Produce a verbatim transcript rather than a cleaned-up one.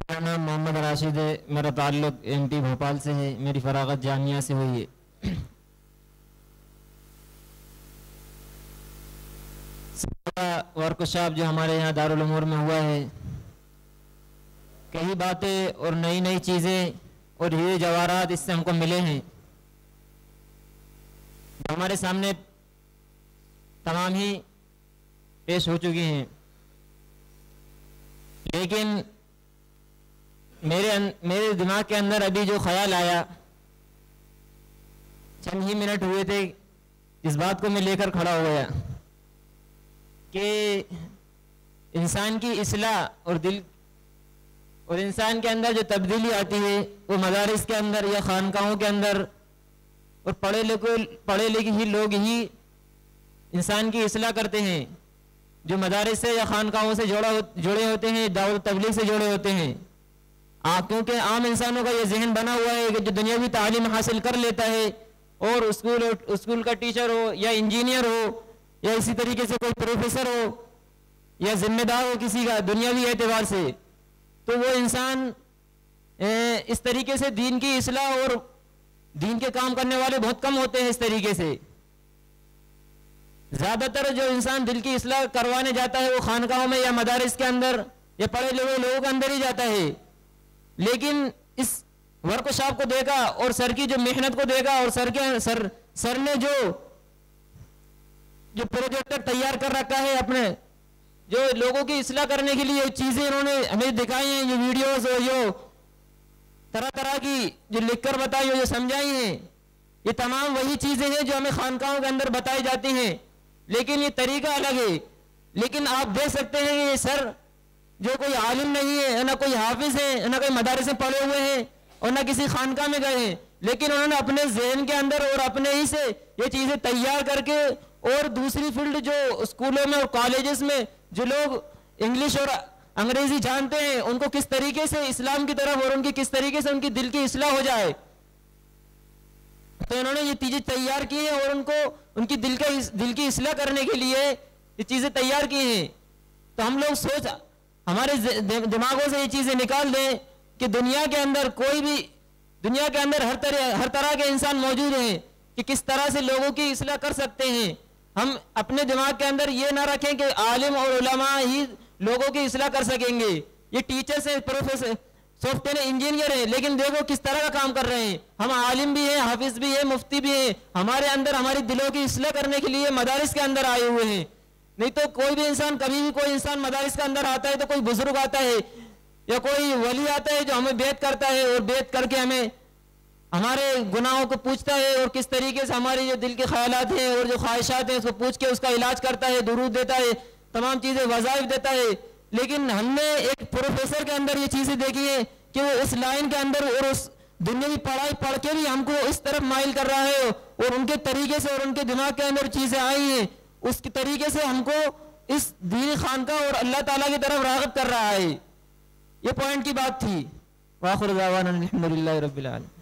मेरा नाम मोहम्मद राशिद है। मेरा ताल्लुक़ एमपी भोपाल से है। मेरी फ़राग़त जामिया से हुई है। वर्कशॉप जो हमारे यहाँ दारुल उमूर में हुआ है, कई बातें और नई नई चीज़ें और हीरे जवाहरात इससे हमको मिले हैं। हमारे सामने तमाम ही पेश हो चुकी हैं, लेकिन मेरे मेरे दिमाग के अंदर अभी जो ख्याल आया, चंद ही मिनट हुए थे, इस बात को मैं लेकर खड़ा हो गया कि इंसान की इस्लाह और दिल और इंसान के अंदर जो तब्दीली आती है वो मदारिस के अंदर या खानकाहों के अंदर और पढ़े लिखे पढ़े लिखे ही लोग ही इंसान की इस्लाह करते हैं। जो मदारिस से या खानकाहों से जोड़ा जुड़े होते हैं, दावत तबलीग से जुड़े होते हैं। आ, क्योंकि आम इंसानों का ये जहन बना हुआ है कि जो दुनियावी तालीम हासिल कर लेता है और स्कूल स्कूल का टीचर हो या इंजीनियर हो या इसी तरीके से कोई प्रोफेसर हो या जिम्मेदार हो किसी का दुनियावी एतबार से, तो वो इंसान इस तरीके से दीन की इस्लाह और दीन के काम करने वाले बहुत कम होते हैं। इस तरीके से ज़्यादातर जो इंसान दिल की इस्लाह करवाने जाता है वो खानकाहों में या मदारिस के अंदर या पढ़े लिखे लोगों के अंदर ही जाता है। लेकिन इस वर्कशॉप को देखा और सर की जो मेहनत को देखा और सर के सर सर ने जो जो प्रोजेक्टर तैयार कर रखा है अपने, जो लोगों की इस्लाह करने के लिए चीजें उन्होंने हमें दिखाई हैं, ये वीडियोस और जो तरह तरह की जो लिखकर बताई हो, जो समझाई हैं, ये तमाम वही चीजें हैं जो हमें खानकाहों के अंदर बताई जाती हैं, लेकिन ये तरीका अलग है। लेकिन आप देख सकते हैं कि ये सर जो कोई आलिम नहीं है, ना कोई हाफिज है, ना कोई मदारिस में पढ़े हुए हैं और ना किसी खानका में गए हैं, लेकिन उन्होंने अपने जहन के अंदर और अपने ही से ये चीजें तैयार करके और दूसरी फील्ड जो स्कूलों में और कॉलेजेस में जो लोग इंग्लिश और अंग्रेजी जानते हैं उनको किस तरीके से इस्लाम की तरफ और उनकी किस तरीके से उनकी दिल की इस्लाह हो जाए, तो उन्होंने ये चीजें तैयार की हैं और उनको उनकी दिल का दिल की इस्लाह करने के लिए ये चीजें तैयार की हैं। तो हम लोग सोच हमारे दिमागों से ये चीजें निकाल दें कि दुनिया के अंदर कोई भी दुनिया के अंदर हर तरह हर तरह के इंसान मौजूद हैं कि किस तरह से लोगों की इस्लाह कर सकते हैं। हम अपने दिमाग के अंदर ये ना रखें कि आलिम और उलमा ही लोगों की इस्लाह कर सकेंगे। ये टीचर्स हैं, प्रोफेसर, सॉफ्टवेयर इंजीनियर हैं, लेकिन देखो किस तरह का काम कर रहे हैं। हम आलिम भी हैं, हाफिज भी हैं, मुफ्ती भी हैं, हमारे अंदर हमारी दिलों की इस्लाह करने के लिए मदारिस के अंदर आए हुए हैं। नहीं तो कोई भी इंसान, कभी भी कोई इंसान मदारिस के अंदर आता है तो कोई बुजुर्ग आता है या कोई वली आता है जो हमें बेत करता है और बेत करके हमें हमारे गुनाहों को पूछता है और किस तरीके से हमारे जो दिल के ख्यालात हैं और जो ख्वाहिशात हैं उसको पूछ के उसका इलाज करता है, दुरूद देता है, तमाम चीज़ें वज़ाइफ देता है। लेकिन हमने एक प्रोफेसर के अंदर ये चीज़ें देखी है कि वो उस लाइन के अंदर और उस दुनियावी पढ़ाई पढ़ के भी हमको इस तरफ माइल कर रहा है और उनके तरीके से और उनके दिमाग के अंदर चीज़ें आई हैं उसके तरीके से हमको इस दीन खानका और अल्लाह ताला की तरफ राग़िब कर रहा है। ये पॉइंट की बात थी। वाखिर दावाना अल्हम्दुलिल्लाहि रब्बिल आलमीन।